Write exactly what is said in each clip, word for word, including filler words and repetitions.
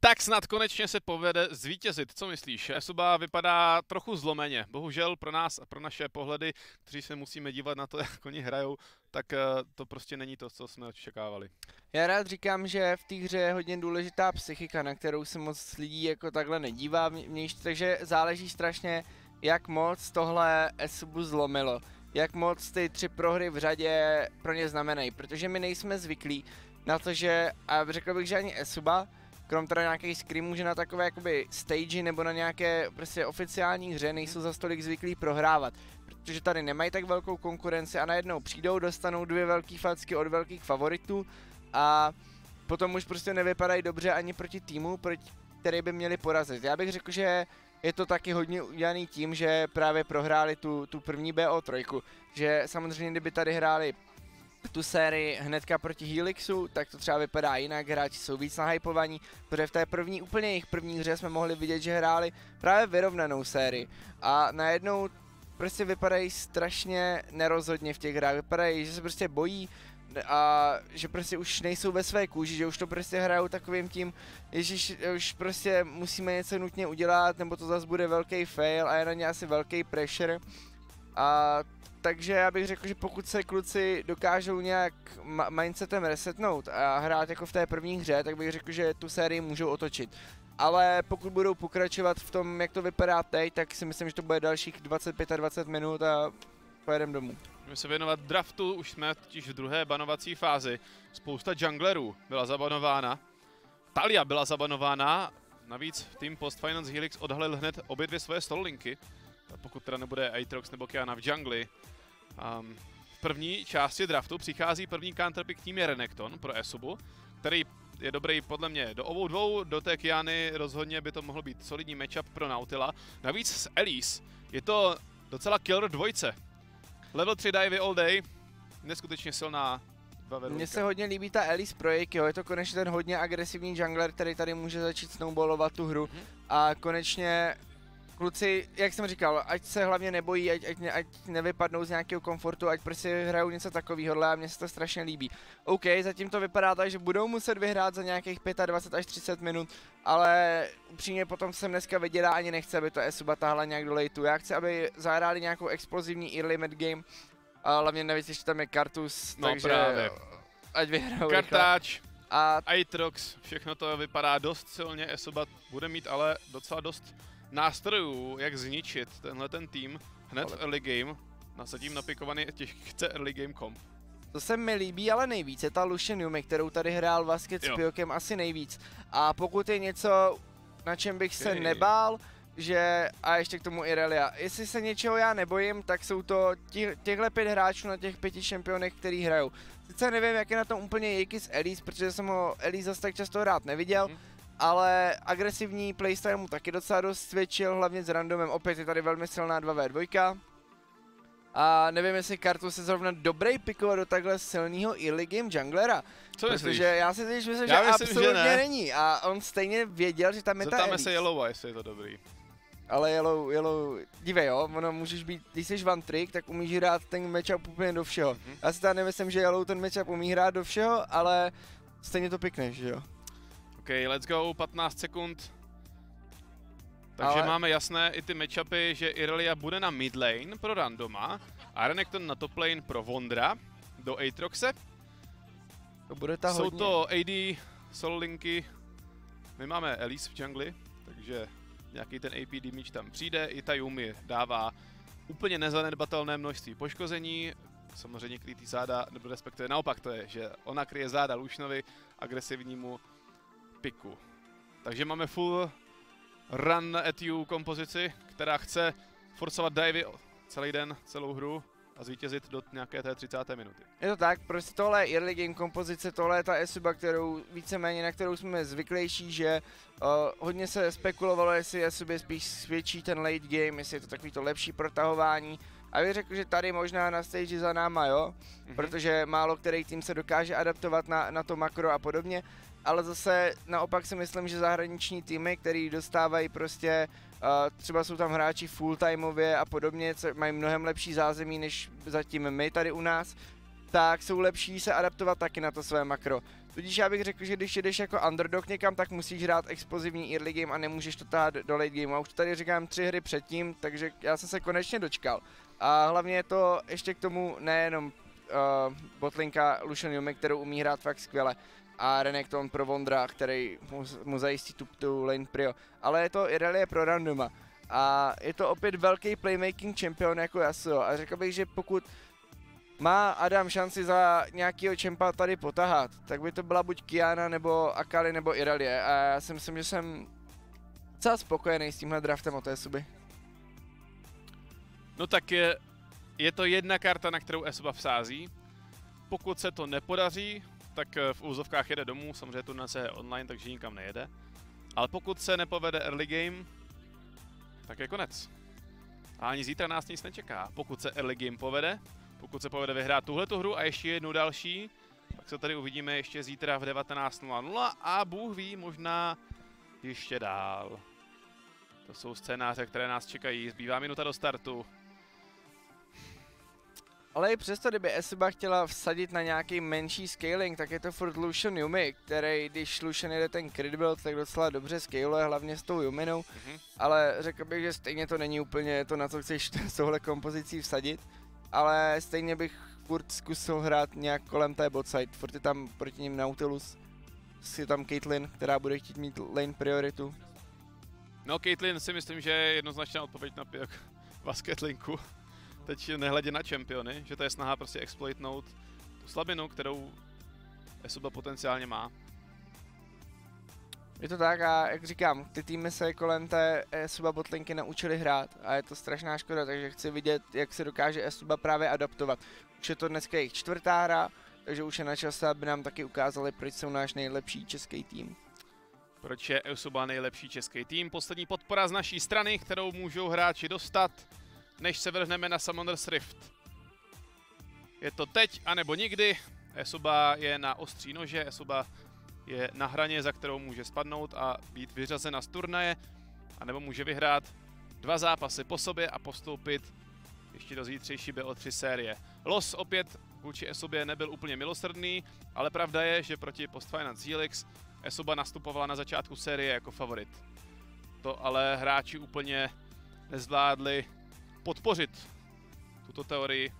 Tak snad konečně se povede zvítězit. Co myslíš? Esuba vypadá trochu zlomeně. Bohužel pro nás a pro naše pohledy, kteří se musíme dívat na to, jak oni hrajou, tak to prostě není to, co jsme očekávali. Já rád říkám, že v té hře je hodně důležitá psychika, na kterou se moc lidí jako takhle nedívá, vnějš, takže záleží strašně, jak moc tohle Esubu zlomilo. Jak moc ty tři prohry v řadě pro ně znamenají, protože my nejsme zvyklí na to, že, a řekl bych, že ani Esuba, krom teda nějakých screamů, že na takové jakoby stage nebo na nějaké prostě oficiální hře nejsou za stolik zvyklí prohrávat. Protože tady nemají tak velkou konkurenci a najednou přijdou, dostanou dvě velký facky od velkých favoritů a potom už prostě nevypadají dobře ani proti týmu, proti který by měli porazit. Já bych řekl, že je to taky hodně udělaný tím, že právě prohráli tu, tu první B O tři, že samozřejmě kdyby tady hráli tu sérii hnedka proti Helixu, tak to třeba vypadá jinak, hráči jsou víc nahypovaní, protože v té první, úplně jejich první hře jsme mohli vidět, že hráli právě vyrovnanou sérii a najednou prostě vypadají strašně nerozhodně v těch hrách, vypadají, že se prostě bojí a že prostě už nejsou ve své kůži, že už to prostě hrajou takovým tím, ježiš, už prostě musíme něco nutně udělat, nebo to zase bude velký fail a je na ně asi velký pressure. A takže já bych řekl, že pokud se kluci dokážou nějak mindsetem resetnout a hrát jako v té první hře, tak bych řekl, že tu sérii můžou otočit. Ale pokud budou pokračovat v tom, jak to vypadá teď, tak si myslím, že to bude dalších dvacet pět a dvacet minut a pojedeme domů. Můžeme se věnovat draftu, už jsme totiž v druhé banovací fázi. Spousta junglerů byla zabanována. Talia byla zabanována, navíc tým Post Finance Helix odhalil hned obě dvě svoje sololinky. Pokud teda nebude Aatrox nebo Qiyana v džungli. Um, v první části draftu přichází první counterpick tým je Renekton pro Esubu, který je dobrý podle mě do obou dvou, do té Qiyany rozhodně by to mohl být solidní matchup pro Nautila. Navíc s Elise je to docela killer dvojce. Level tři divey all day, neskutečně silná dva ve Mně se hodně líbí ta Elise projekt, jo, je to konečně ten hodně agresivní jungler, který tady může začít snowballovat tu hru mm-hmm. a konečně kluci, jak jsem říkal, ať se hlavně nebojí, ať, ať, ne, ať nevypadnou z nějakého komfortu, ať prostě hrajou něco takového a mně se to strašně líbí. OK, zatím to vypadá tak, že budou muset vyhrát za nějakých dvacet pět až třicet minut, ale upřímně potom jsem dneska viděla, ani nechce, aby to Esuba tahla nějak do lejtu. Já chci, aby zahráli nějakou explozivní early mid game, a hlavně navíc ještě tam je Kartus, no, takže právě. Ať vyhrajou. Kartáč, a Aatrox, všechno to vypadá dost silně, Esuba bude mít ale docela dost nástrojů, jak zničit tenhle ten tým hned v early game. Nasadím napikovaný těžce early game komp. To se mi líbí, ale nejvíc je ta Lucian Yuumi, kterou tady hrál Vasket s Piokem asi nejvíc. A pokud je něco, na čem bych se Jej. nebál, že, a ještě k tomu Irelia, jestli se něčeho já nebojím, tak jsou to těch, těchhle pět hráčů na těch pěti šampionech, který hrajou. Sice nevím, jak je na tom úplně Jejky s Elise, protože jsem ho Elise zase tak často hrát neviděl, hmm. ale agresivní playstyle mu taky docela dost svědčil, hlavně s randomem, opět je tady velmi silná dva vé dva. A nevím, jestli Kartus je zrovna dobrý pikovat do takhle silného early game junglera. Co myslíš? Protože já si teď myslím, já že myslím, absolutně že ne. není a on stejně věděl, že tam je ta Zeptáme Elise. se Yellowa, jestli je to dobrý. Ale Yellow, Yellow, dívej jo, ono můžeš být, když jsi one trick, tak umíš hrát ten matchup úplně do všeho. Mm-hmm. Já si teda nemyslím, že Yellow ten matchup umí hrát do všeho, ale stejně to pikneš, že jo. OK, let's go, patnáct sekund. Takže ale... máme jasné i ty matchupy, že Irelia bude na mid lane pro randoma a Renekton na top lane pro Vondra do Aatroxe. To bude ta Jsou hodně. to A D solo linky, my máme Elise v jungli, takže nějaký ten A P damage tam přijde, i ta Yuumi dává úplně nezanedbatelné množství poškození, samozřejmě kryje ty záda, nebo respektive naopak to je, že ona kryje záda Lucianovi agresivnímu piku. Takže máme full run at you kompozici, která chce forcovat divey celý den, celou hru a zvítězit do nějaké té třicáté minuty. Je to tak, prostě tohle je early game kompozice, tohle je ta Esuba, kterou víceméně, na kterou jsme zvyklejší, že uh, hodně se spekulovalo, jestli Esubě spíš svědčí ten late game, jestli je to takový to lepší protahování. A bych řekl, že tady možná na stage za náma, jo, mm-hmm. protože málo který tým se dokáže adaptovat na, na to makro a podobně. Ale zase naopak si myslím, že zahraniční týmy, který dostávají prostě, uh, třeba jsou tam hráči full timeově a podobně, co mají mnohem lepší zázemí než zatím my tady u nás, tak jsou lepší se adaptovat taky na to své makro. Tudíž já bych řekl, že když jdeš jako underdog někam, tak musíš hrát explozivní early game a nemůžeš to tahat do late game. A už to tady říkám tři hry předtím, takže já jsem se konečně dočkal. A hlavně je to ještě k tomu nejenom uh, botlinka Lucian Yume, kterou umí hrát fakt skvěle, a Renekton pro Vondra, který mu, mu zajistí tu, tu lane prio, ale je to Irelie pro randoma. A je to opět velký playmaking champion jako Yasuo a řekl bych, že pokud má Adam šanci za nějakýho čempa tady potahat, tak by to byla buď Kiana, nebo Akali, nebo Irelie. A já si myslím, že jsem docela spokojený s tímhle draftem od té suby. No tak je, je to jedna karta, na kterou Esuba vsází. Pokud se to nepodaří, tak v úzovkách jede domů, samozřejmě turnaj je online, takže nikam nejede. Ale pokud se nepovede early game, tak je konec. A ani zítra nás nic nečeká. Pokud se early game povede, pokud se povede vyhrát tuhletu hru a ještě jednu další, tak se tady uvidíme ještě zítra v devatenáct nula nula a Bůh ví, možná ještě dál. To jsou scénáře, které nás čekají. Zbývá minuta do startu. Ale i přesto, kdyby Esuba chtěla vsadit na nějaký menší scaling, tak je to furt Lucian Yume, který, když Lucian jede ten crit build, tak docela dobře scaluje, hlavně s tou Yuminou. Mm-hmm. Ale řekl bych, že stejně to není úplně to, na co chceš s touhle kompozicí vsadit. Ale stejně bych furt zkusil hrát nějak kolem té botside. Furt je tam proti ním Nautilus, je tam Caitlyn, která bude chtít mít lane prioritu. No, Caitlyn si myslím, že je jednoznačná odpověď na basket linku. Teď nehledě na čempiony, že to je snaha prostě exploitnout tu slabinu, kterou Esuba potenciálně má. Je to tak a jak říkám, ty týmy se kolem té Esuba botlinky naučili hrát a je to strašná škoda, takže chci vidět, jak se dokáže Esuba právě adaptovat. Už je to dneska jejich čtvrtá hra, takže už je na čase, aby nám taky ukázali, proč jsou náš nejlepší český tým. Proč je Esuba nejlepší český tým? Poslední podpora z naší strany, kterou můžou hráči dostat, než se vrhneme na Summoner's Rift. Je to teď, anebo nikdy. Esuba je na ostří nože, Esuba je na hraně, za kterou může spadnout a být vyřazena z turnaje, anebo může vyhrát dva zápasy po sobě a postoupit ještě do zítřejší B O tři série. Los opět vůči Esubě nebyl úplně milosrdný, ale pravda je, že proti Post Finance Helix Esuba nastupovala na začátku série jako favorit. To ale hráči úplně nezvládli podpořit tuto teorii.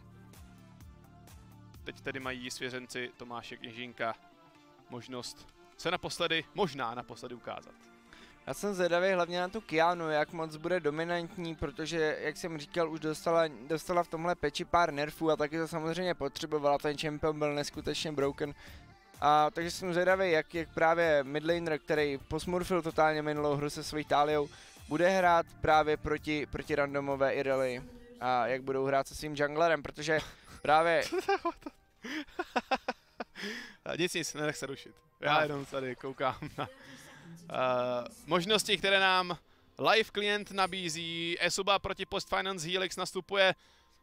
Teď tedy mají svěřenci Tomáše Kněžínka možnost se naposledy, možná naposledy ukázat. Já jsem zvědavý hlavně na tu Kianu, jak moc bude dominantní, protože, jak jsem říkal, už dostala, dostala v tomhle peči pár nerfů a taky to samozřejmě potřebovala, ten champion byl neskutečně broken. A takže jsem zvědavý, jak, jak právě midlaner, který posmurfil totálně minulou hru se svojí Taliou, bude hrát právě proti, proti randomové Irelie a jak budou hrát se svým junglerem, protože právě... nic, nic, nenech se rušit. Já jenom tady koukám na uh, možnosti, které nám live klient nabízí. Esuba proti Post Finance Helix nastupuje.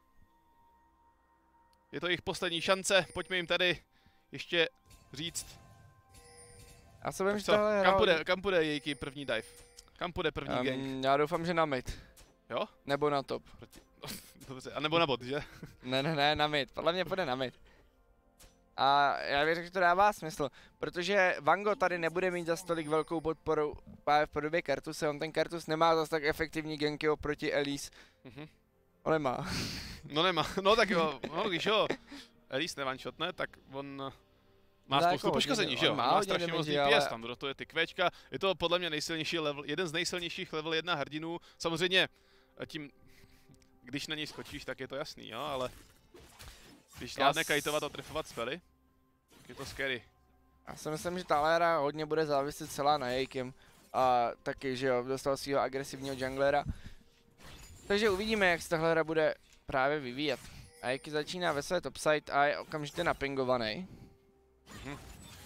Je to jejich poslední šance, pojďme jim tady ještě říct. Já se vím, že tohle kam půjde, kam půjde jejich první dive? Kam půjde první um, gang? Já doufám, že na mid. Jo? Nebo na top. Proti... Dobře, a nebo na bot, že? Ne, ne, ne, na mid. Podle mě půjde na mid. A já věřím, že to dává smysl, protože Vango tady nebude mít zas tolik velkou podporu v podobě Kartuse, on ten Kartus nemá zas tak efektivní ganky oproti Elise. Mm-hmm. On nemá. No nemá, no tak jo, no když jo, Elise nevanshotne, tak on má spoustu jako poškození, že jo? Má, má strašně moc D P S, ale... tam rotuje ty kvéčka, je to podle mě nejsilnější level, jeden z nejsilnějších level jedna hrdinů, samozřejmě tím, když na něj skočíš, tak je to jasný, jo, ale když zvládne kajtovat a trefovat spely, tak je to scary. Já si myslím, že ta hra hodně bude záviset celá na Jejkem a taky, že jo, dostal svého agresivního junglera. Takže uvidíme, jak se tahle hra bude právě vyvíjet. A Jejky začíná ve své topside a je okamžitě napingovaný. Mm-hmm.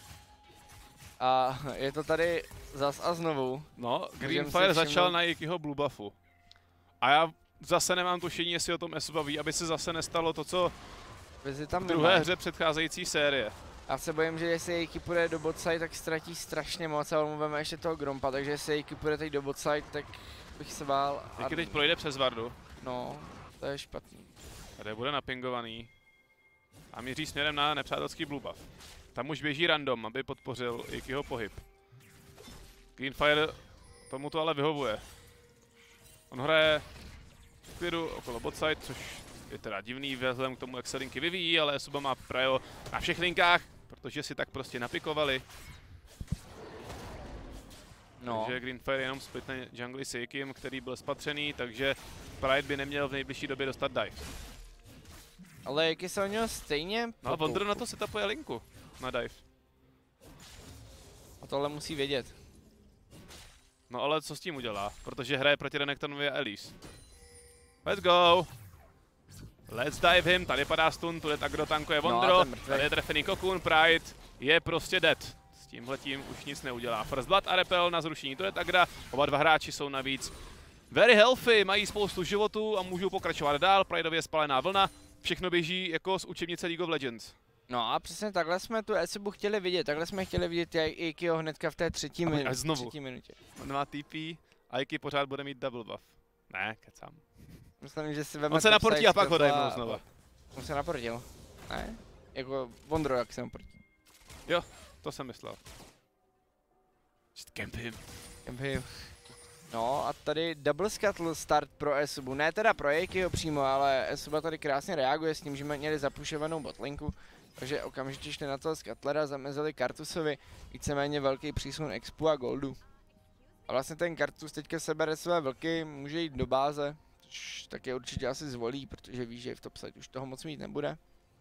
A je to tady zas a znovu. No, Greenfire začal na Jejkyho blue buffu. A já zase nemám tušení, jestli o tom Esuba ví, aby se zase nestalo to, co tam v druhé nemá. hře předcházející série. Já se bojím, že jestli Jejky půjde do botside, tak ztratí strašně moc a on mu veme ještě toho Grompa, takže jestli Jejky půjde teď do botside, tak bych se bál. Jejky a... teď projde přes Vardu. No, to je špatný. Tady bude napingovaný. A míří směrem na nepřátelský blue buff. Tam už běží random, aby podpořil Jakeyho pohyb. Greenfire tomu to ale vyhovuje. On hraje v klidu okolo botside, což je teda divný vzhledem k tomu, jak se linky vyvíjí, ale Esuba má prio na všech linkách, protože si tak prostě napikovali. No. Takže Greenfire jenom splitne jungly s Jakeym, který byl spatřený, takže Pride by neměl v nejbližší době dostat dive. Ale Jakey se o něho stejně... No a Wonder na to setupuje linku na dive. A tohle musí vědět. No ale co s tím udělá? Protože hraje proti Renektonovi a Elise. Let's go! Let's dive him, tady padá stun, tu jde tak kdo tankuje Wondro, no, tady je trefený Cocoon, Pride je prostě dead. S tímhletím už nic neudělá. First Blood a Repel na zrušení, tu je Tagra, oba dva hráči jsou navíc very healthy, mají spoustu životů a můžou pokračovat dál, Prideově spalená vlna, všechno běží jako z učebnice League of Legends. No a přesně takhle jsme tu Esubu chtěli vidět, takhle jsme chtěli vidět Jakeyho hnedka v té třetí, min Až znovu. třetí minutě. On má T P a Jakey pořád bude mít double buff. Ne, kecám. Myslím, že si veme... On se naportí a pak ho dajme znova. On se naportil. Ne? Jako Wondro, jak se naportí. Jo, to jsem myslel. Just camp him. Camp him. No a tady double scuttle start pro Esubu. Ne teda pro Jakeyho přímo, ale Esuba tady krásně reaguje s tím, že měli zapušovanou botlinku. Takže okamžitě šli na toho Scuttlera, zamezili Kartusovi víceméně velký přísun expu a goldu. A vlastně ten Kartus teďka sebere své vlky, může jít do báze, což taky určitě asi zvolí, protože ví, že v topside už toho moc mít nebude.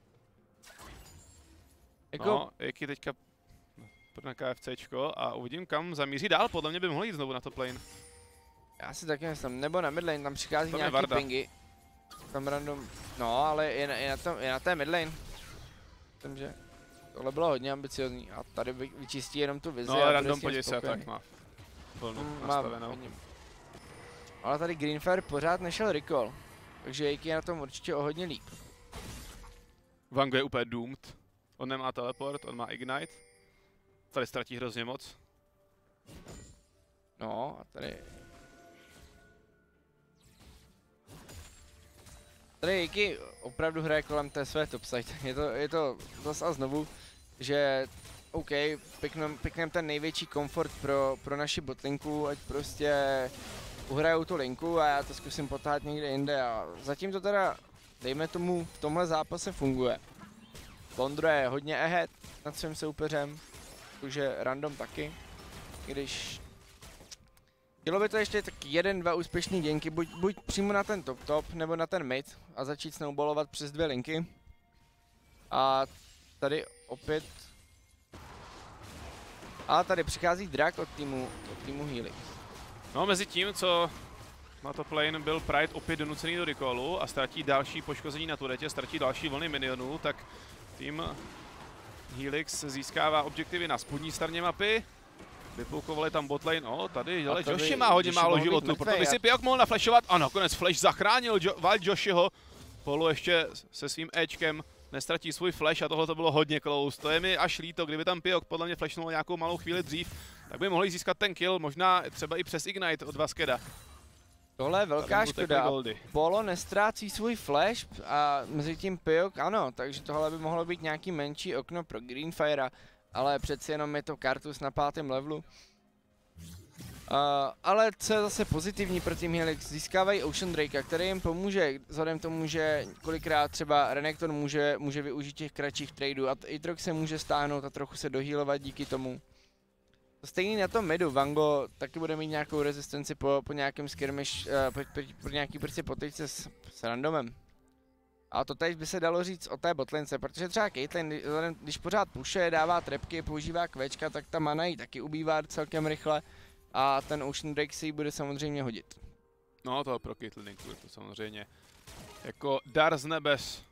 Jako... No, Jakey teďka na KFCčko a uvidím, kam zamíří dál, podle mě by mohl jít znovu na top lane. Já si taky myslím, nebo na midlane, tam přichází tam nějaký pingy. Tam random, no ale je na, je na, tom, je na té midlane. Myslím, že tohle bylo hodně ambiciozní a tady vy, vyčistí jenom tu vizi. No ale random podívej se, tak má plnou mm, nastavenou. Ale tady Greenfire pořád nešel recall, takže Jakey je na tom určitě o hodně líp. Vango je úplně doomed. On nemá teleport, on má ignite. Tady ztratí hrozně moc. No a tady... Tady Jakey opravdu hraje kolem té své topside. Je to, je to zase a znovu, že OK, piknem, piknem ten největší komfort pro, pro naši botlinku, ať prostě uhrajou tu linku a já to zkusím potáhat někde jinde a zatím to teda, dejme tomu, v tomhle zápase funguje. Wondro je hodně ahead nad svým soupeřem, takže random taky, když... Chtělo by to ještě tak jeden, dva úspěšný děnky, buď, buď přímo na ten top top, nebo na ten mid a začít snowballovat přes dvě linky. A tady opět... A tady přichází drak od týmu, od týmu Helix. No mezi tím, co na top lane byl Pride opět donucený do recallu a ztratí další poškození na turetě, ztratí další vlny minionů, tak tým Helix získává objektivy na spodní straně mapy. Vypoukovali tam botlane, no tady, ale Joshi má hodně málo životů, proto by si Pyok mohl naflashovat a nakonec flash zachránil jo Wild Joshiho. Polu ještě se svým Ečkem nestratí svůj flash a tohle to bylo hodně close. To je mi až líto, kdyby tam Pyok podle mě flashnul nějakou malou chvíli dřív, tak by mohli získat ten kill, možná třeba i přes Ignite od Vaskeda. Tohle je velká škoda. Polo nestrácí svůj flash a mezi tím Pyok ano, takže tohle by mohlo být nějaký menší okno pro Greenfire, ale přeci jenom je to Kartus na pátém levelu. Uh, ale co je zase pozitivní pro Team Helix, získávají Ocean Drakea, který jim pomůže, vzhledem k tomu, že kolikrát třeba Renekton může, může využít těch kratších tradeů a Aatrox se může stáhnout a trochu se dohealovat díky tomu. Stejný na tom midu, Vango taky bude mít nějakou rezistenci po, po nějakém skirmish, uh, po, po, po nějaký prostě potýčce s, s randomem. A to teď by se dalo říct o té botlince, protože třeba Caitlyn, když pořád puše, dává trepky, používá kvečka, tak ta mana jí taky ubývá celkem rychle a ten Ocean Drake si ji bude samozřejmě hodit. No to pro Caitlyn je to samozřejmě jako dar z nebes.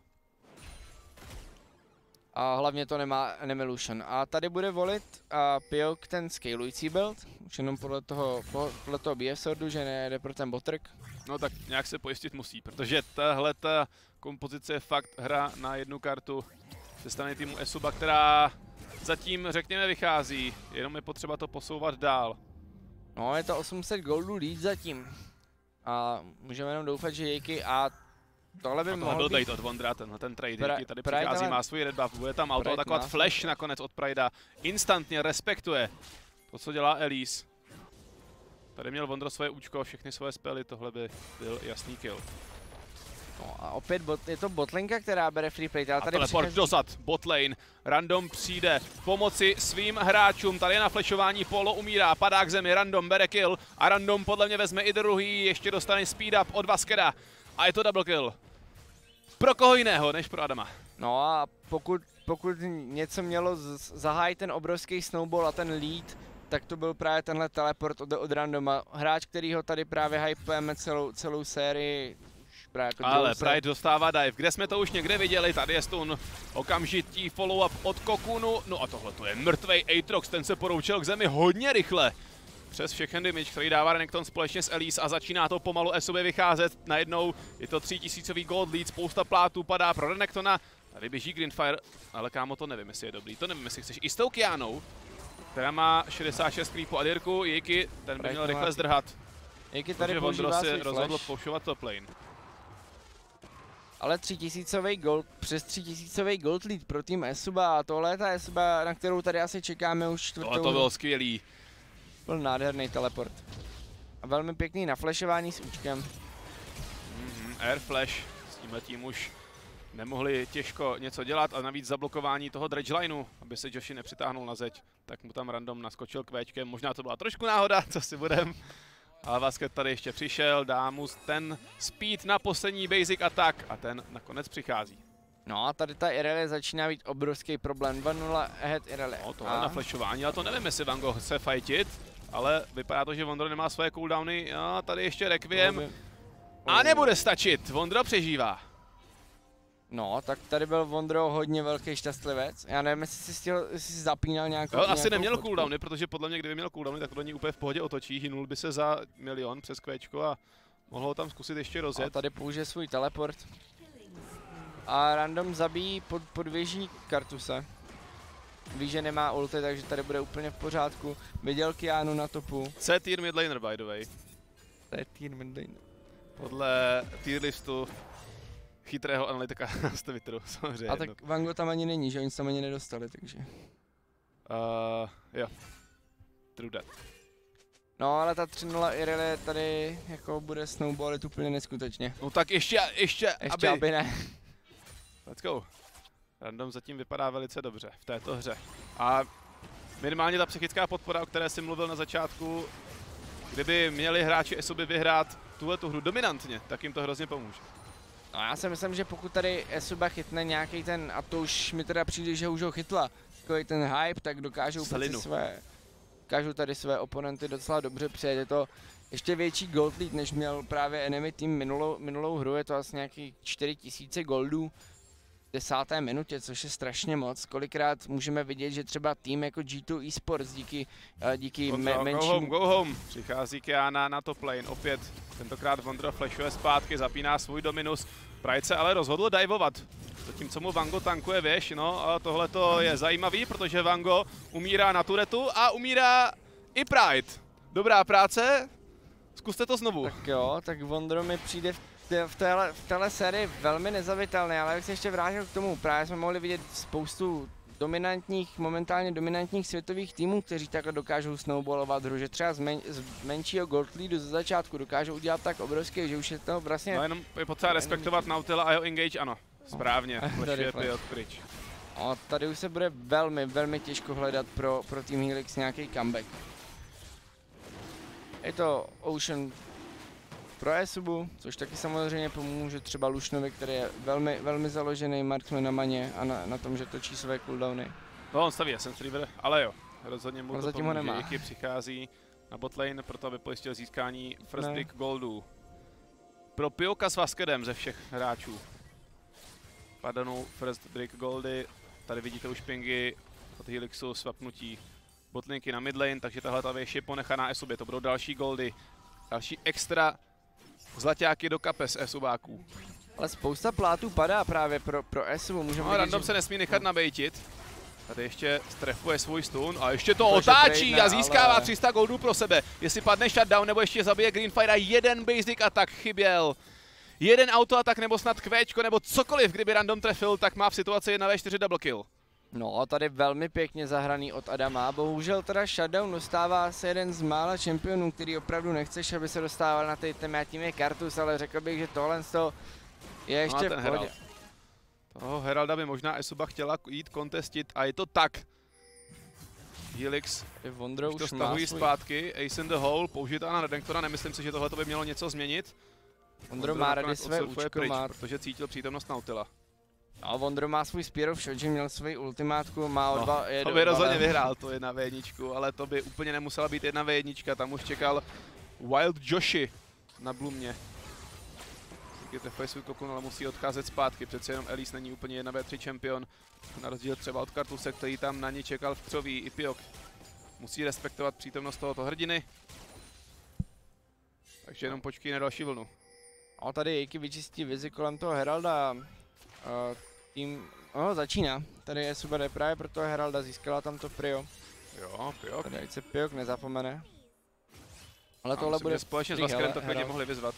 A hlavně to nemá Animelution. A tady bude volit a Pyok ten scalující build, už jenom podle toho, podle toho B F Swordu, že nejde pro ten botrk. No tak nějak se pojistit musí, protože tahle ta kompozice je fakt hra na jednu kartu ze strany týmu Esuba, která zatím, řekněme, vychází, jenom je potřeba to posouvat dál. No, je to osm set goldů lead zatím. A můžeme jenom doufat, že Jakey a Tohle by A tohle mohl byl být... bait od Vondra, tenhle ten trade, Pra- jaký tady Pride přichází, ale- má svůj red buff, bude tam auto Pride atakovat má flash svůj- nakonec od Pridea. Instantně respektuje to, co dělá Elise. Tady měl Vondro svoje účko, všechny svoje spely, tohle by byl jasný kill. No a opět bot, je to botlinka, která bere free play. A teleport dozad, botlane, Random přijde pomoci svým hráčům, tady je na flashování, Polo umírá, padá k zemi, Random bere kill a Random podle mě vezme i druhý, ještě dostane speed up od Vaskeda a je to double kill. Pro koho jiného než pro Adama. No a pokud, pokud něco mělo z- zahájit ten obrovský snowball a ten lead, tak to byl právě tenhle teleport od, od Randoma. Hráč, který ho tady právě hypujeme celou, celou sérii. Už právě jako Ale druhou Pride dostává dive, kde jsme to už někde viděli, tady je stun, okamžitý follow-up od Kokunu, no a tohle to je mrtvej Aatrox, ten se poroučil k zemi hodně rychle. Přes všechen damage, který dává Renekton společně s Elise a začíná to pomalu S U B vycházet, najednou je to třítisícový gold lead, spousta plátů padá pro Renektona, tady běží Greenfire, ale kámo to nevím, jestli je dobrý, to nevím, jestli chceš i s tou Kianou, která má šedesát šest creepů a Dirku, Jiki, ten by Pride měl má- rychle zdrhat, Jaký tady protože Vondro používá si svůj rozhodl flash, poušovat top lane. ale třítisícový gold, přes třítisícový gold lead pro tým Esuba a tohle je ta Esuba, na kterou tady asi čekáme už čtvrtou. Tohle to bylo skvělý. Byl nádherný teleport. A velmi pěkný naflashování s účkem. Mm-hmm, Air Flash, s tímhletím už nemohli těžko něco dělat a navíc zablokování toho dredgelineu, aby se Joshi nepřitáhnul na zeď, tak mu tam Random naskočil kvéčkem, možná to byla trošku náhoda, co si budem. Ale Vasket tady ještě přišel, dá mu ten speed na poslední basic attack a ten nakonec přichází. No a tady ta Irelia začíná být obrovský problém. dva nula ahead Irelia. No tohle na flashování, ale to nevím, jestli Van Gogh chce fightit, ale vypadá to, že Vondro nemá své cooldowny, a tady ještě Requiem a nebude stačit, Vondro přežívá. No, tak tady byl Vondro hodně velký šťastlivec. Já nevím, jestli si, stihl, jestli si zapínal nějakou... Jo, asi nějakou neměl fotku. cooldowny, protože podle mě, kdyby měl cooldowny, tak to do ní úplně v pohodě otočí, hynul by se za milion přes kvéčko a mohl ho tam zkusit ještě A rozjet. tady použije svůj teleport. A Random zabíjí pod, podvěží Kartuse. Ví, že nemá ulti, takže tady bude úplně v pořádku. Viděl Kianu na topu. C tier midlaner, by the way. To je tier midlane. Podle tier listu chytrého analytika z Twitteru, samozřejmě. A tak Vango tam ani není, že oni se tam ani nedostali, takže... Uh, jo. True that. No ale ta tři nula Irelia tady jako bude snowballit úplně neskutečně. No tak ještě, ještě, Ještě aby... aby ne. Let's go. Random zatím vypadá velice dobře v této hře. A minimálně ta psychická podpora, o které jsi mluvil na začátku, kdyby měli hráči Esuby vyhrát tuhletu hru dominantně, tak jim to hrozně pomůže. No já si myslím, že pokud tady Esuba chytne nějaký ten, a to už mi teda přijde, že už ho chytla, takový ten hype, tak dokážou Slinu. přeci své, dokážou tady své oponenty docela dobře přijet. Je to ještě větší gold lead, než měl právě enemy team minulou, minulou hru, je to asi nějaký čtyři tisíce goldů v desáté minutě, což je strašně moc. Kolikrát můžeme vidět, že třeba tým jako G dva eSports díky, eh, díky me, Vondro, menším... go home, go home. Přichází Kiana na top lane, opět tentokrát Vondro flashuje zpátky, zapíná svůj dominus. Pride se ale rozhodl divovat, zatímco mu Vango tankuje věž, no a tohle to je zajímavý, protože Vango umírá na turetu a umírá i Pride. Dobrá práce, zkuste to znovu. Tak jo, tak Vondro mi přijde v, té, v, téhle, v téhle sérii velmi nezavitelný, ale jak se ještě vrátil k tomu, právě jsme mohli vidět spoustu dominantních, momentálně dominantních světových týmů, kteří takhle dokážou snowballovat hru, že třeba z, men, z menšího gold leadu ze začátku dokážou udělat tak obrovský, že už je to vlastně... No jenom je potřeba respektovat Nautila a jeho engage, ano, správně, Tady flashuje flash. Piyot pryč. No, tady už se bude velmi, velmi těžko hledat pro, pro Team Helix nějaký comeback. Je to Ocean pro Esubu, což taky samozřejmě pomůže třeba Lušnovi, který je velmi, velmi založený marksman na maně a na, na tom, že točí své cooldowny. No on staví Essence River, ale jo, rozhodně mu Ale to zatím ho pomůže. nemá. Jiki přichází na botlane, proto aby pojistil získání first Ne. pick goldů. Pro Pioka s Vaskedem ze všech hráčů. Padanou first brick goldy, tady vidíte už pingy od Helixu, swapnutí botlinky na midlane, takže tahle ta věž je ponechaná Esubě, to budou další goldy, další extra zlaťáky do kapes Esubáků. Ale spousta plátů padá právě pro, pro Esubu, můžeme No, vidět, Random že... se nesmí nechat nabejtit. Tady ještě strefuje svůj stun a ještě to Bože, otáčí trade, a získává ale- tři sta goldů pro sebe. Jestli padne shutdown nebo ještě zabije Greenfire, jeden basic attack chyběl. jeden autoatak nebo snad kvéčko nebo cokoliv, kdyby random trefil, tak má v situaci jedna ve čtyři double kill. No a tady velmi pěkně zahraný od Adama, bohužel teda Shutdown dostává se jeden z mála čempionů, který opravdu nechceš, aby se dostával na ty téma, tím je Kartus, ale řekl bych, že tohle z toho je ještě no v pohodě. Toho Heralda by možná Esuba chtěla jít kontestit a je to tak. Helix Vondro už to už stahují svůj... zpátky, Ace in the Hole, použitá na Redemptora, nemyslím si, že tohle by mělo něco změnit. Vondro má rady své účko, pryč, má... protože cítil přítomnost Nautila. A Vondro má svůj Spear of Shot, že měl svůj ultimátku, má no, dva... Je to by rozhodně vyhrál, to jedna vé jedna, ale to by úplně nemusela být jedna vé jedna, tam už čekal Wild Joshi na Blumě. Je trefuje svůj kokon, ale musí odcházet zpátky, přece jenom Elise není úplně jedna vé tři čempion, na rozdíl třeba od Kartuse, který tam na ní čekal v křoví, i Pyok. Musí respektovat přítomnost tohoto hrdiny. Takže jenom počkej na další vlnu. A tady Jejky vyčistí vizi kolem toho Heralda. Uh, tým, no začíná. Tady je super právě pro toho Heralda, získala tam to prio. Jo, Pyok. Tady ať se Pyok nezapomene. Ale A tohle myslím, bude... společně s Vaskerem to klidně mohli vyzvat.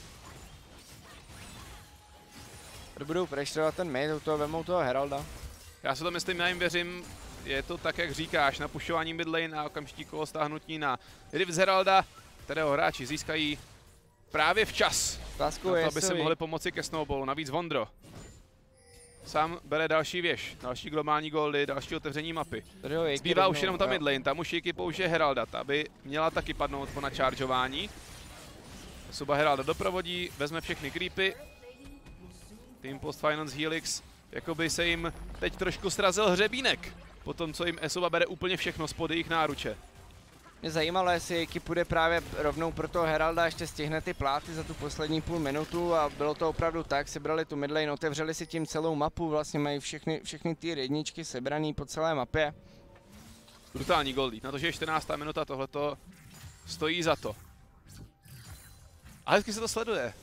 Tady budou preštrovat ten mid, u toho vemou toho Heralda. Já si to myslím, já jim věřím. Je to tak, jak říkáš, na pušování midlane a okamžití kolo stáhnutí na Rift z Heralda, kterého hráči získají právě včas, Otázkou na to, je, aby se vy... mohli pomoci ke snowballu. Navíc Vondro sám bere další věž, další globální goldy, další otevření mapy. Zbývá už jenom ta midlane, tam už Jejky použije Heralda, ta by měla taky padnout po načaržování. Suba Heralda doprovodí, vezme všechny creepy. Team Post Finance Helix, jakoby se jim teď trošku srazil hřebínek. Po tom, co jim Esuba bere úplně všechno spod jejich náruče. Mě zajímalo, jestli Jejky půjde právě rovnou pro toho Heralda, ještě stihne ty pláty za tu poslední půl minutu a bylo to opravdu tak, sebrali tu midlane, otevřeli si tím celou mapu, vlastně mají všechny, všechny ty jedničky sebraný po celé mapě. Brutální goldí, na to, že je čtrnáctá minuta, tohleto stojí za to. A hezky se to sleduje.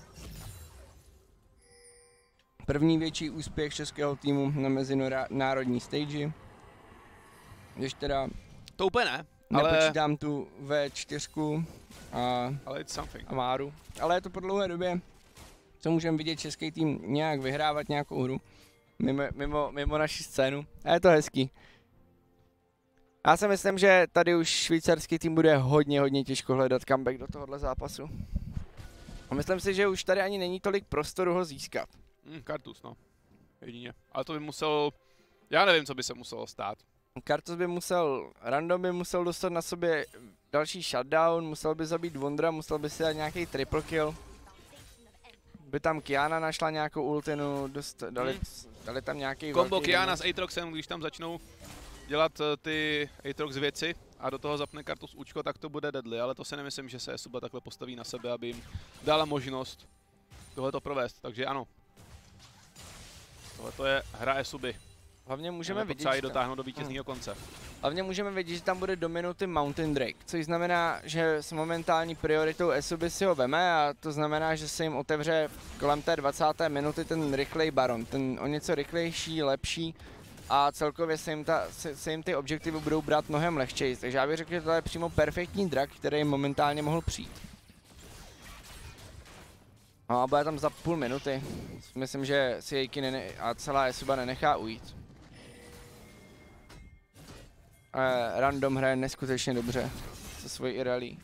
První větší úspěch českého týmu na mezinárodní stage. Když teda to úplně ne, ale... nepočítám tu vé čtyři a, ale it's something. a Máru. Ale je to po dlouhé době, co můžeme vidět český tým nějak vyhrávat nějakou hru mimo, mimo, mimo naši scénu. A je to hezký. Já si myslím, že tady už švýcarský tým bude hodně, hodně těžko hledat comeback do tohohle zápasu. A myslím si, že už tady ani není tolik prostoru ho získat. Hmm, Kartus, no. Jedině. Ale to by musel... Já nevím, co by se muselo stát. Kartus by musel... Random by musel dostat na sobě další shutdown, musel by zabít Vondra, musel by si dát nějaký triple kill. By tam Kiana našla nějakou ultinu, dost, dali, hmm. dali tam nějaký... Kombo Kiana s Aatroxem, když tam začnou dělat uh, ty Aatrox věci a do toho zapne Kartus účko, tak to bude deadly, ale to si nemyslím, že se Esuba takhle postaví na sebe, aby jim dala možnost tohleto provést, takže ano. Tohle to je hra Esuby. Hlavně můžeme vidět, že dotáhnout do vítězního hmm. konce. Hlavně můžeme vidět, že tam bude do minuty Mountain Drake, což znamená, že s momentální prioritou Esuby si ho veme a to znamená, že se jim otevře kolem té dvacáté minuty ten rychlej Baron, ten o něco rychlejší, lepší a celkově se jim, ta, se, se jim ty objektivy budou brát mnohem lehčej, takže já bych řekl, že to je přímo perfektní drak, který jim momentálně mohl přijít. No a bude tam za půl minuty. Myslím, že si Jejky nene a celá Esuba nenechá ujít. E, random hraje neskutečně dobře se svojí Irelie.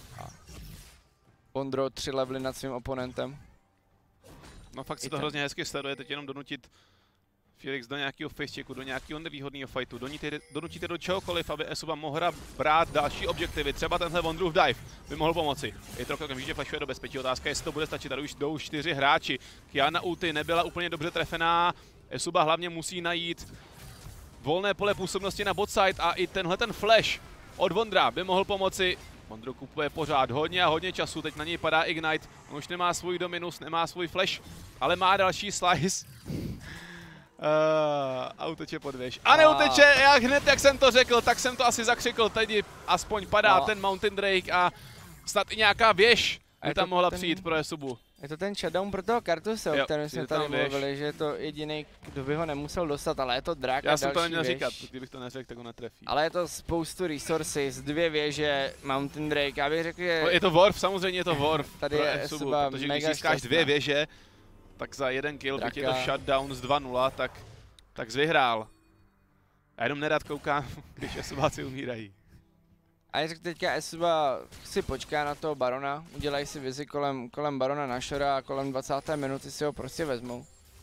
Vondro tři levely nad svým oponentem. No fakt si to hrozně hezky sleduje, teď jenom donutit Felix do nějakého facechecku, do nějakého nevýhodného fightu, donutíte, donutíte do čehokoliv, aby Esuba mohla brát další objektivy, třeba tenhle Vondrův dive by mohl pomoci. Je trochu okamžitě flashuje do bezpečí, otázka je, jestli to bude stačit, tady už jdou čtyři hráči. Kiana ulti nebyla úplně dobře trefená, Esuba hlavně musí najít volné pole působnosti na botside a i tenhle ten flash od Vondra by mohl pomoci. Vondro kupuje pořád hodně a hodně času, teď na něj padá Ignite, on už nemá svůj dominus, nemá svůj flash, ale má další slice. Uh, a uteče pod věž. A neuteče, jak hned jak jsem to řekl, tak jsem to asi zakřikl, teď aspoň padá no. ten Mountain Drake a snad i nějaká věž by tam mohla přijít pro Esubu. Je to ten shutdown pro toho Kartuse, o kterém jsme tady mluvili, že je to jediný, kdo by ho nemusel dostat, ale je to drak a Já další jsem to neměl věž. říkat, kdybych to neřekl, tak ho netrefí. Ale je to spoustu resources, dvě věže, Mountain Drake, já bych řekl, že... No, je to Worf, samozřejmě je to Worf. Tady je Esubu, Esuba protože mega když získáš šťastná. dvě věže, tak za jeden kill, byť je to shutdown z dva nula, tak, tak jsi vyhrál. Já jenom nerad koukám, když Esubáci umírají. A já řekl teďka Esuba si počká na toho Barona, udělají si vizi kolem, kolem Barona Nashora a kolem dvacáté minuty si ho prostě vezmou.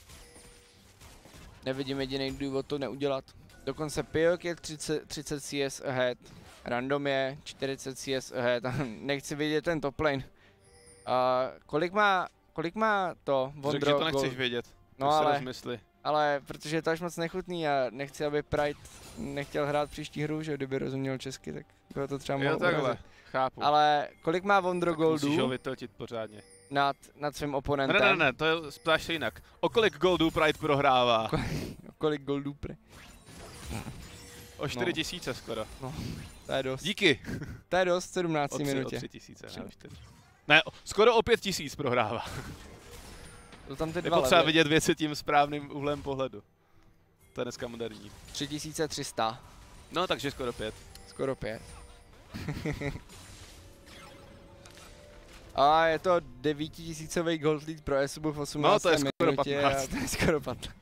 Nevidím jediný důvod to neudělat. Dokonce Pyok je třicet, třicet C S ahead, Random je čtyřicet C S ahead a nechci vidět ten top lane. A kolik má, kolik má to Vondro? Řekl, že to nechceš Gold? vědět, No tak se ale, rozmysli. ale protože je to až moc nechutný a nechci, aby Pride nechtěl hrát příští hru, že kdyby rozuměl česky, tak by ho to třeba Jo, mohl takhle, urazit. chápu. Ale kolik má Vondro tak musíš ho Goldů vytočit pořádně. nad, nad svým Ne, oponentem? ne, ne, ne, to je, ptáš se jinak. O kolik goldů Pride prohrává? Kolik Goldů pre? O čtyři tisíce skoro. No, to je dost. Díky. To je dost v sedmnácté O tři, minutě. o tři tisíce, ne, o čtyři. Ne, o- skoro o pět tisíc prohrává. To tam ty Je dva potřeba levy. vidět věci tím správným úhlem pohledu. To je dneska moderní. tři tisíce tři sta. No, takže skoro pět. Skoro pět. A je to devítitisícový gold lead pro Esubu v osmnácté No, to je skoro minutě patnáct. a to je skoro patnáct.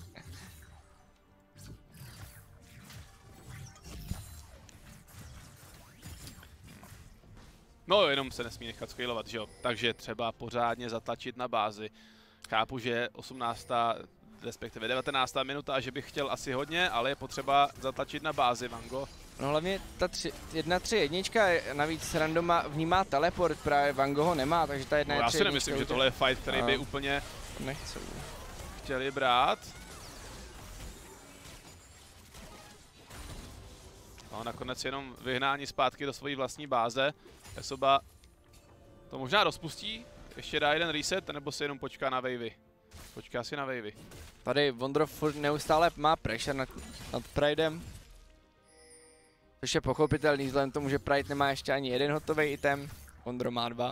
No, jenom se nesmí nechat scalovat, že jo. Takže třeba pořádně zatlačit na bázi. Chápu, že je osmnáctá respektive devatenáctá minuta a že bych chtěl asi hodně, ale je potřeba zatlačit na bázi, Vango. No hlavně ta jedna tři jednička, navíc Randoma vnímá teleport, právě Vango ho nemá, takže ta jedna No, já tři si nemyslím, že tohle je fight, který by No. úplně nechcou. chtěli brát. No, nakonec jenom vyhnání zpátky do své vlastní báze. Esoba to možná rozpustí, ještě dá jeden reset, nebo si jenom počká na wavy. Počká si na wavy. Tady Vondro furt neustále má pressure nad, nad Pridem. Což je pochopitelný vzhledem k tomu, že Pride nemá ještě ani jeden hotový item. Vondro má dva.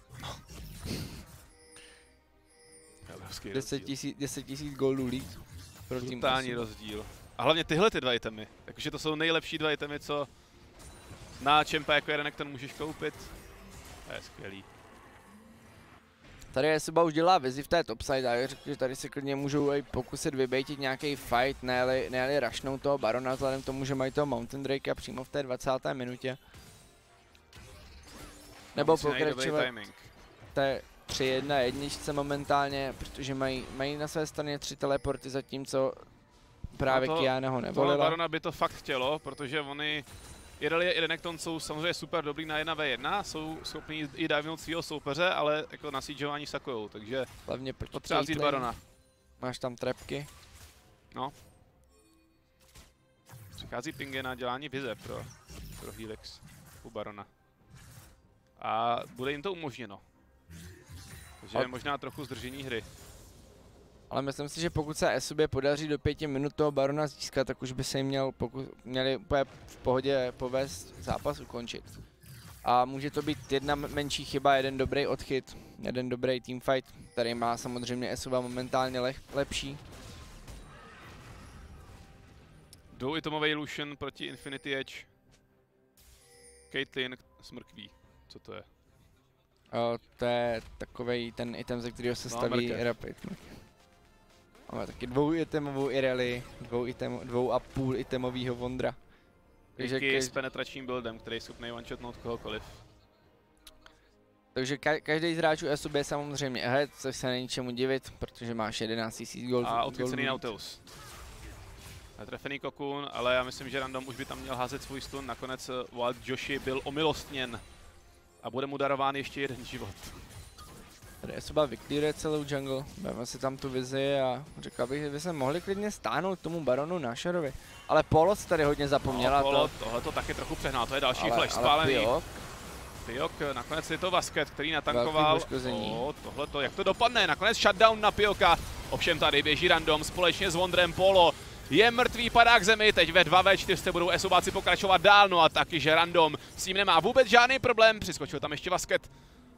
Obrovský deset tisíc goldů lead. Pro tým Brutální Esubu. rozdíl. A hlavně tyhle ty dva itemy. Jakože to jsou nejlepší dva itemy, co na čempa jako je Renekton můžeš koupit. To je skvělý. Tady Esuba už dělá vizi v té topside a já řekl, že tady si klidně můžou i pokusit vybejtit nějaký fight, ne-li, ne-li rushnout toho Barona, vzhledem k tomu, že mají toho Mountain Drakea přímo v té dvacáté minutě. Nebo Musí najít dobrý pokračovat timing. v té tři jedna jedničce momentálně, protože mají, mají na své straně tři teleporty, zatímco právě No to- Kiana ho Tohle nevolila. Barona by to fakt chtělo, protože oni Irelie i Renekton jsou samozřejmě super dobrý na jedna ve jedna, jsou schopní i divnout svého soupeře, ale jako na siegeování sakujou, takže Hlavně proti potřeba vzít Caitlyn. Barona. Máš tam trapky. No. Přichází pingy na dělání vize pro, pro Helix u Barona. A bude jim to umožněno. Takže je možná trochu zdržení hry. Ale myslím si, že pokud se Esubě podaří do pěti minut toho Barona získat, tak už by se jim měl pokus, měli úplně v pohodě povést zápas ukončit. A může to být jedna menší chyba, jeden dobrý odchyt, jeden dobrý teamfight, který má samozřejmě Esuba momentálně leh, lepší. Dvouitomový Lucian proti Infinity Edge. Caitlyn smrkví. Co to je? O, to je takovej ten item, ze kterého se No, staví mrkev. Rapid. Máme taky dvouitemovou Irelie, dvou, item, dvou a půl itemovýho Vondra. Takže, Díky kaž, s penetračním buildem, který je schopný one-shotnout kohokoliv. takže ka, každý z hráčů Esub je samozřejmě ahead, což se není čemu divit, protože máš jedenáct tisíc gold. A odchycený goldů. Nautilus. Netrefený kokun, ale já myslím, že Random už by tam měl házet svůj stun. Nakonec Wild Joshi byl omilostněn. A bude mu darován ještě jeden život. Tady Esuba vyklíruje celou jungle, dáme si tam tu vizi a řekl bych, že by se mohli klidně stáhnout tomu Baronu Nasharovi. Ale Polos tady hodně zapomněla No, Polo, to. tohle to taky trochu přehnal, to je další Ale, flash ale spálený. Pyok, Pyok, nakonec je to Vasket, který natankoval. Velký poškození. O, tohle to, jak to dopadne, nakonec shutdown na Pyoka. Ovšem tady běží Random společně s Wondrem. Polo je mrtvý, padá k zemi, teď ve dva ve čtyři budou Esubáci pokračovat dál, no a taky, že Random s tím nemá vůbec žádný problém, přiskočil tam ještě Vasket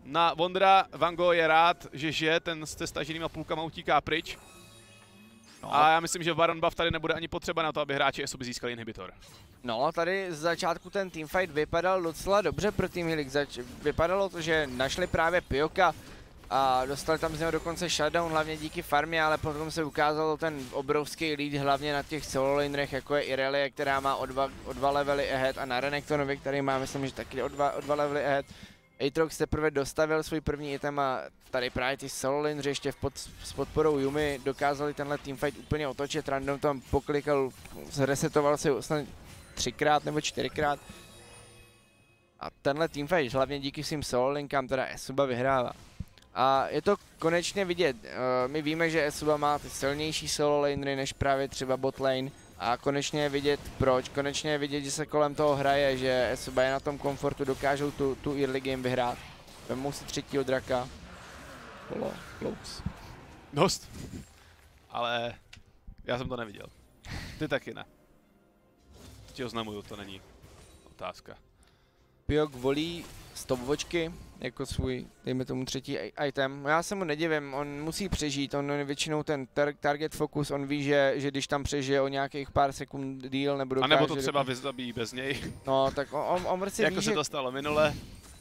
na Vondra. Vango je rád, že žije, ten se staženýma půlkama utíká pryč. No. A já myslím, že Baron buff tady nebude ani potřeba na to, aby hráči Esuby získali inhibitor. No, tady z začátku ten teamfight vypadal docela dobře pro Team Helix. Zač vypadalo to, že našli právě Pioka a dostali tam z něho dokonce shutdown, hlavně díky farmě, ale potom se ukázalo ten obrovský lead, hlavně na těch solo lanerech, jako je Irelie, která má o dva, o dva levely ahead, a na Renektonovi, který má, myslím, že taky o dva, o dva levely ahead. Aatrox teprve dostavil svůj první item a tady právě ty solo laneři ještě v pod, s podporou Yumi dokázali tenhle teamfight úplně otočit. Random tam poklikal, zresetoval se snad třikrát nebo čtyřikrát. A tenhle teamfight hlavně díky svým solo linkám teda Esuba vyhrává. A je to konečně vidět. My víme, že Esuba má ty silnější solo lanery než právě třeba bot lane. A konečně je vidět proč, konečně je vidět, že se kolem toho hraje, že Esuba je na tom komfortu, dokážou tu, tu early game vyhrát. Vemou si třetího draka. Bylo close. Dost. Ale já jsem to neviděl. Ty taky ne. Ti oznamuju, to není otázka. Pyok volí stopovočky jako svůj, dejme tomu, třetí item. Já se mu nedivím, on musí přežít, on je většinou ten tar target focus, on ví, že, že když tam přežije o nějakých pár sekund díl, nebo dokáže... A nebo to třeba dokáže... vyzabíjí bez něj. No, tak on, on prostě jako ví, se že... to stalo minule.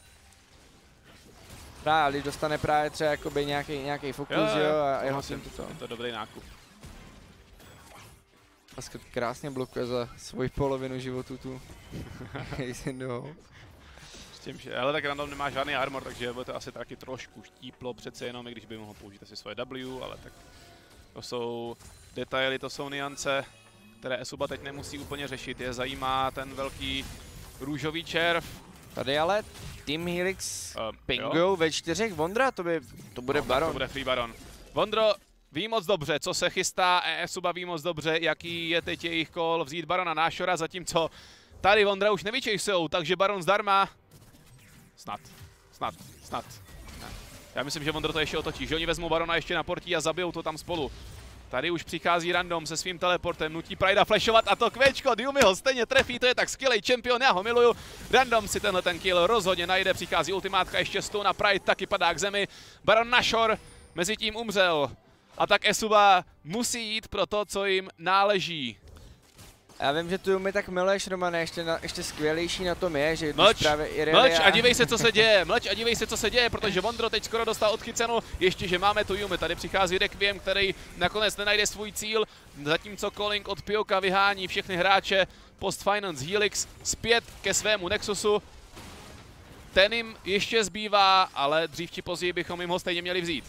Právě, když dostane právě třeba jakoby nějaký, nějaký fokus, jo, jo, a jeho tím to. Je to dobrý nákup. Basket krásně blokuje za svoji polovinu životu tu. S tím, že, ale tak Random nemá žádný armor, takže bude to asi taky trošku štíplo přece jenom, i když by mohl použít asi svoje W, ale tak to jsou detaily, to jsou niance, které Esuba teď nemusí úplně řešit. Je zajímá ten velký růžový červ. Tady ale Team Helix uh, pingujou ve čtyřech Vondra, to, by, to bude no, Baron. To bude free Baron. Vondro ví moc dobře, co se chystá, Esuba ví moc dobře, jaký je teď jejich call vzít Barona Nášora, zatímco tady Vondra už nevyčejsou, takže Baron zdarma. Snad, snad, snad. Ne. Já myslím, že Vondro to ještě otočí, že oni vezmou Barona ještě na portí a zabijou to tam spolu. Tady už přichází Random se svým teleportem, nutí Pridea flashovat a to kvěčko, Yumi ho stejně trefí, to je tak skvělý čempion, já ho miluju. Random si tenhle ten kill rozhodně najde, přichází ultimátka ještě Stone a Pride taky padá k zemi. Baron Nashor mezi tím umřel. A tak Esuba musí jít pro to, co jim náleží. Já vím, že tu Yumi tak miluješ, Romane, ještě, na, ještě skvělejší na tom je, že když mlč, právě Irelia... Mlč a dívej se, co se děje, mlč a dívej se, co se děje, protože Vondro teď skoro dostal odchycenu, ještě, že máme tu Yumi, tady přichází Requiem, který nakonec nenajde svůj cíl, zatímco Calling od Pioka vyhání všechny hráče Post Finance Helix zpět ke svému Nexusu. Ten jim ještě zbývá, ale dřív či později bychom jim ho stejně měli vzít.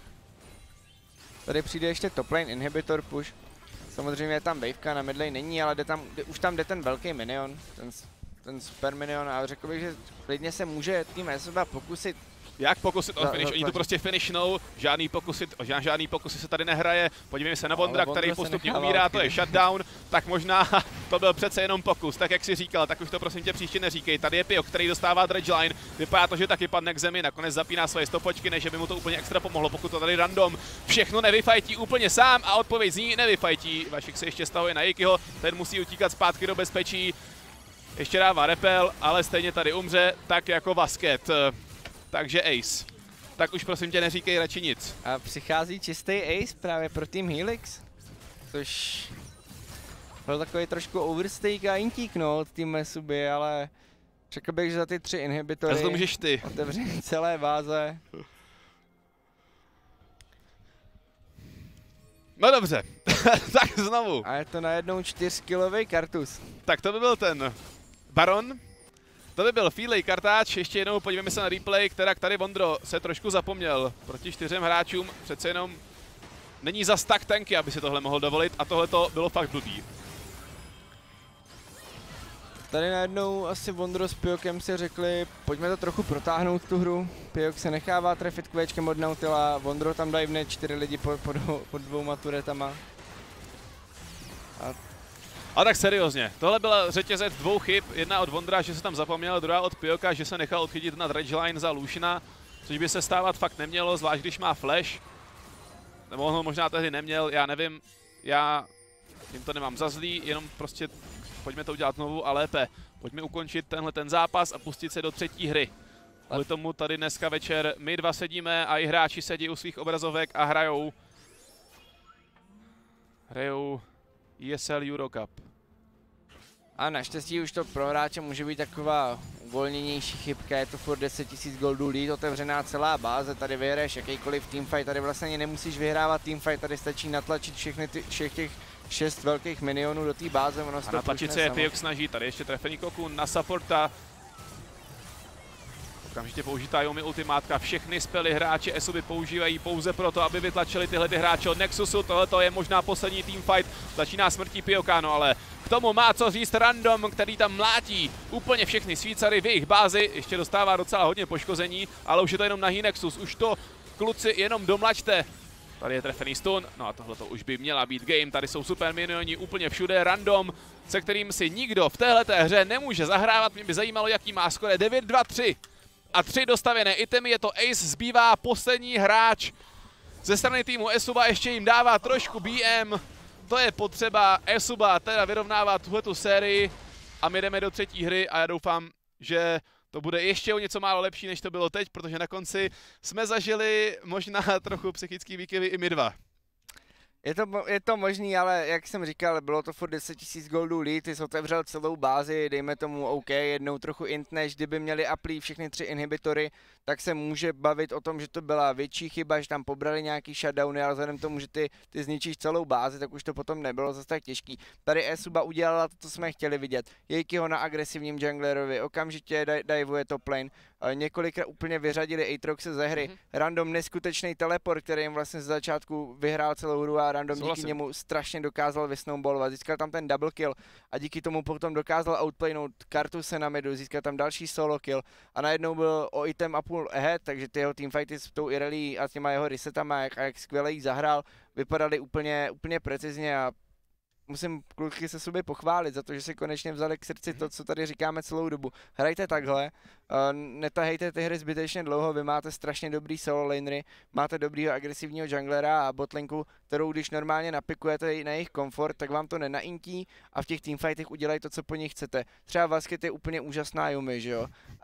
Tady přijde ještě top lane inhibitor push. Samozřejmě je tam waveka, na midlane není, ale jde tam, jde, už tam jde ten velký minion, ten, ten super minion, a řekl bych, že klidně se může tým Esuba pokusit. Jak pokusit o finish? Oni tu prostě finishnou, žádný pokusit, žádný, žádný pokusy se tady nehraje. Podívejme se na Vondra, no, který postupně umírá, to je shutdown, tak možná to byl přece jenom pokus, tak jak si říkal, tak už to prosím tě příště neříkej. Tady je Pyok, který dostává dredge line, vypadá to, že taky padne k zemi, nakonec zapíná svoje stopočky, než by mu to úplně extra pomohlo, pokud to tady Random všechno nevyfajtí úplně sám, a odpověď zní nevyfajtí. Vašik se ještě stahuje na Jikyho, ten musí utíkat zpátky do bezpečí. Ještě dává repel, ale stejně tady umře, tak jako Vasket. Takže Ace. Tak už prosím tě neříkej radši nic. A přichází čistý Ace právě pro Team Helix. Což byl takový trošku overstake a intík, no, od Team Esuby, ale řekl bych, že za ty tři inhibitory Já to můžeš ty. Otevření celé váze. No dobře, tak znovu. A je to najednou čtyřkilový kartus. Tak to by byl ten Baron. To by byl Feeley kartáč, ještě jednou podívejme se na replay, která tady Vondro se trošku zapomněl. Proti čtyřem hráčům přece jenom není zas tak tanky, aby si tohle mohl dovolit, a tohle to bylo fakt blbý. Tady najednou asi Vondro s Piokem si řekli, pojďme to trochu protáhnout tu hru. Piok se nechává trefit kvéčkem od Nautila, Vondro tam divne čtyři lidi pod, pod, pod dvouma turetama. A A tak seriózně, tohle byla řetězec dvou chyb, jedna od Vondra, že se tam zapomněl, druhá od Pioka, že se nechal odchytit na dredge line za Luciana, což by se stávat fakt nemělo, zvlášť když má flash. Nebo on ho možná tehdy neměl, já nevím, já jim to nemám za zlý, jenom prostě pojďme to udělat znovu a lépe. Pojďme ukončit tenhle ten zápas a pustit se do třetí hry. Kvůli tomu tady dneska večer my dva sedíme a i hráči sedí u svých obrazovek a hrajou. Hrajou E S L Eurocup. A naštěstí už to pro hráče může být taková uvolněnější chybka, je to furt deset tisíc goldů lead, otevřená celá báze, tady vyhraješ jakýkoliv teamfight, tady vlastně nemusíš vyhrávat teamfight, tady stačí natlačit všechny ty, všech těch šest velkých minionů do té báze, ono se A to natlačit se Fiok snaží, tady ještě trefený kokun na supporta. Okamžitě použitá Yomi ultimátka, všechny spely hráči Esuby používají pouze proto, aby vytlačili tyhle ty hráče od Nexusu, tohle je možná poslední teamfight, začíná smrtí Pioka, no ale k tomu má co říct Random, který tam mlátí úplně všechny Svícary v jejich bázi, ještě dostává docela hodně poškození, ale už je to jenom nahý Nexus, už to kluci jenom domlačte. Tady je trefený stun, no a tohle to už by měla být game, tady jsou super minioni úplně všude, Random, se kterým si nikdo v téhleté hře nemůže zahrávat, mě by zajímalo, jaký má skore, devět dva tři. A tři dostavěné itemy, je to Ace, zbývá poslední hráč ze strany týmu Esuba, ještě jim dává trošku B M, to je potřeba, Esuba teda vyrovnává tuhletu sérii a my jdeme do třetí hry a já doufám, že to bude ještě o něco málo lepší, než to bylo teď, protože na konci jsme zažili možná trochu psychický výkyvy i my dva. Je to, je to možný, ale jak jsem říkal, bylo to furt deset tisíc goldů lead, ty jsi otevřel celou bázi, dejme tomu OK, jednou trochu int, než kdyby měli aplí všechny tři inhibitory, tak se může bavit o tom, že to byla větší chyba, že tam pobrali nějaký shutdowny, ale vzhledem k tomu, že ty, ty zničíš celou bázi, tak už to potom nebylo zase tak těžký. Tady Esuba udělala to, co jsme chtěli vidět. Jejkyho na agresivním junglerovi, okamžitě divuje top lane, několikrát úplně vyřadili Aatroxe ze hry, mm-hmm. Random neskutečný teleport, který jim vlastně z začátku vyhrál celou hru a Random Souhlasím. díky němu strašně dokázal vysnowballovat, získal tam ten double kill a díky tomu potom dokázal outplaynout Kartuse na midu, získal tam další solo kill a najednou byl o item a půl ahead, takže ty jeho teamfighty s tou Irelie a těma jeho resetama, jak, a jak skvěle jí zahrál, vypadaly úplně, úplně precizně a musím kluky se sobě pochválit za to, že si konečně vzali k srdci to, co tady říkáme celou dobu. Hrajte takhle, uh, netahejte ty hry zbytečně dlouho, vy máte strašně dobrý solo lanery, máte dobrýho agresivního junglera a botlinku, kterou když normálně napikujete na jejich komfort, tak vám to nenaintí a v těch teamfightech udělají to, co po nich chcete. Třeba Vasket je úplně úžasná Yumi, že jo? A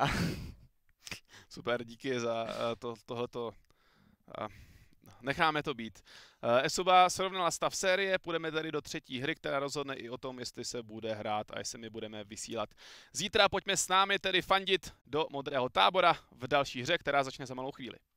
super, díky za uh, to, tohleto. Uh. Necháme to být. Esuba srovnala stav série, půjdeme tady do třetí hry, která rozhodne i o tom, jestli se bude hrát a jestli my budeme vysílat. Zítra pojďme s námi tedy fandit do Modrého tábora v další hře, která začne za malou chvíli.